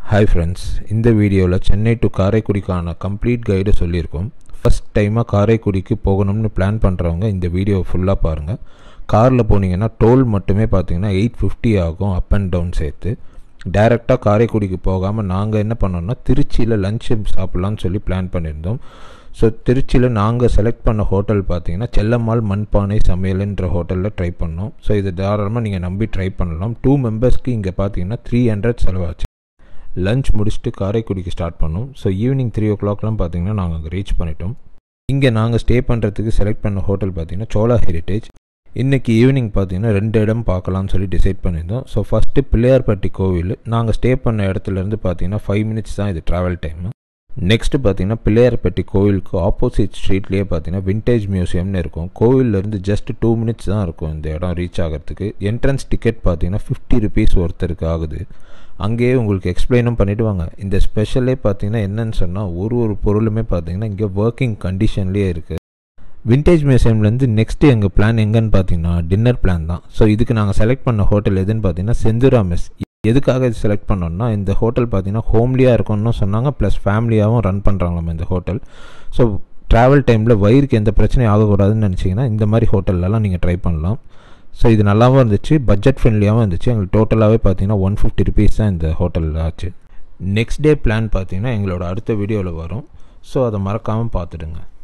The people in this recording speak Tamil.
Hi friends, இந்த வீடியோல சென்னை டு காரைக்குடிக்கான கம்ப்ளீட் கைடு சொல்லியிருக்கோம். ஃபர்ஸ்ட் டைமாக காரைக்குடிக்கு போகணும்னு பிளான் பண்ணுறவங்க இந்த வீடியோ ஃபுல்லாக பாருங்கள். காரில் போனீங்கன்னா டோல் மட்டுமே பார்த்தீங்கன்னா 850 ஆகும் அப் அண்ட் டவுன் சேர்த்து. டைரெக்டாக காரைக்குடிக்கு போகாமல் நாங்கள் என்ன பண்ணோம்னா திருச்சியில் லஞ்ச் சாப்பிட்லான்னு சொல்லி பிளான் பண்ணியிருந்தோம். ஸோ திருச்சியில் நாங்கள் செலக்ட் பண்ண ஹோட்டல் பார்த்தீங்கன்னா செல்லம்மாள் மண்பானை சமையல்ன்ற ஹோட்டலில் ட்ரை பண்ணோம். ஸோ இது தாராளமாக நீங்கள் நம்பி ட்ரை பண்ணலாம். 2 மெம்பர்ஸ்க்கு இங்கே பார்த்தீங்கன்னா 300 செலவாச்சு. லஞ்ச் முடிச்சுட்டு காரைக்குடிக்கு ஸ்டார்ட் பண்ணோம். ஸோ ஈவினிங் 3 o'clockலாம் பார்த்தீங்கன்னா நாங்கள் அங்கே ரீச் பண்ணிட்டோம். இங்கே நாங்கள் ஸ்டே பண்ணுறதுக்கு செலக்ட் பண்ண ஹோட்டல் பார்த்தீங்கன்னா சோலா ஹெரிட்டேஜ். இன்றைக்கி ஈவினிங் பார்த்தீங்கன்னா 2 இடம் பார்க்கலாம்னு சொல்லி டிசைட் பண்ணியிருந்தோம். ஸோ ஃபஸ்ட்டு பிள்ளையார்பட்டி கோவில், நாங்கள் ஸ்டே பண்ண இடத்துலேருந்து பார்த்தீங்கன்னா 5 minutes தான் இது ட்ராவல் டைமு. நெக்ஸ்ட்டு பார்த்தீங்கன்னா பிள்ளையார்பட்டி கோவிலுக்கு ஆப்போசிட் ஸ்ட்ரீட்லேயே பார்த்தீங்கன்னா விண்டேஜ் மியூசியம்னு இருக்கும். கோவிலேருந்து ஜஸ்ட் 2 minutes தான் இருக்கும் இந்த இடம் ரீச் ஆகிறதுக்கு. என்ட்ரன்ஸ் டிக்கெட் பார்த்தீங்கன்னா 50 rupees ஒருத்தருக்கு ஆகுது. அங்கேயே உங்களுக்கு எக்ஸ்பிளைனும் பண்ணிவிடுவாங்க. இந்த ஸ்பெஷலே பார்த்தீங்கன்னா என்னன்னு சொன்னால் ஒரு பொருளுமே பார்த்தீங்கன்னா இங்கே ஒர்க்கிங் கண்டிஷன்லேயே இருக்குது. விண்டேஜ் மியூசியம்லேருந்து நெக்ஸ்ட்டு எங்கள் பிளான் எங்கன்னு பார்த்தீங்கன்னா டின்னர் பிளான் தான். ஸோ இதுக்கு நாங்கள் செலக்ட் பண்ண ஹோட்டல் எதுன்னு பார்த்தீங்கன்னா செந்துரா மெஸ். எதுக்காக இது செலக்ட் பண்ணோம்னா இந்த ஹோட்டல் பார்த்தீங்கன்னா ஹோம்லியாக இருக்கும்னு சொன்னாங்க, ப்ளஸ் ஃபேமிலியாகவும் ரன் பண்ணுறாங்களாம் இந்த ஹோட்டல். ஸோ ட்ராவல் டைமில் வயிறுக்கு எந்த பிரச்சனையும் ஆகக்கூடாதுன்னு நினச்சிங்கன்னா இந்த மாதிரி ஹோட்டல்லலாம் நீங்கள் ட்ரை பண்ணலாம். ஸோ இது நல்லாவும் இருந்துச்சு, பட்ஜெட் ஃப்ரெண்ட்லியாகவும் இருந்துச்சு. எங்களுக்கு டோட்டலாகவே பார்த்தீங்கன்னா 150 rupees தான் இந்த ஹோட்டலில் ஆச்சு. நெக்ஸ்ட் டே பிளான் பார்த்தீங்கன்னா எங்களோட அடுத்த வீடியோவில் வரும். ஸோ அதை மறக்காமல் பார்த்துடுங்க.